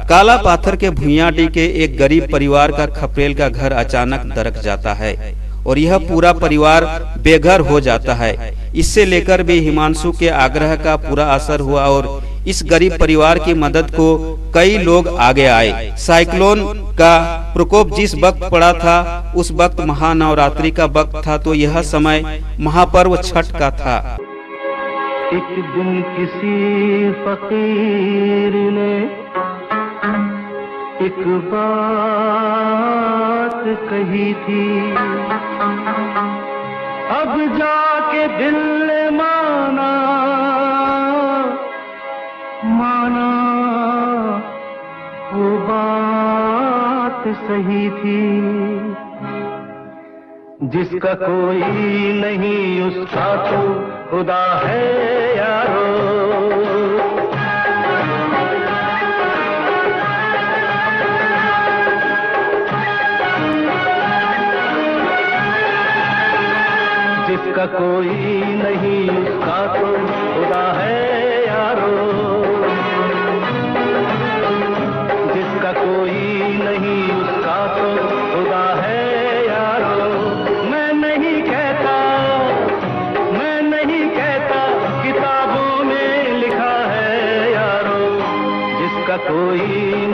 काला पाथर के भुइयाडी के एक गरीब परिवार का खपरेल का घर अचानक दरक जाता है और यह पूरा परिवार बेघर हो जाता है। इससे लेकर भी हिमांशु के आग्रह का पूरा असर हुआ और इस गरीब परिवार की मदद को कई लोग आगे आए। साइक्लोन का प्रकोप जिस वक्त पड़ा था उस वक्त महानवरात्रि का वक्त था, तो यह समय महापर्व छठ का था। एक दिन किसी फकीर ने एक बात कही थी, अब जाके दिल ने माना वो बात सही थी। जिसका कोई नहीं उसका तो खुदा है यारो। जिसका कोई नहीं उसका तो खुदा है यारो। जिसका कोई नहीं उसका तो खुदा है यारो। मैं नहीं कहता किताबों में लिखा है यारो। जिसका कोई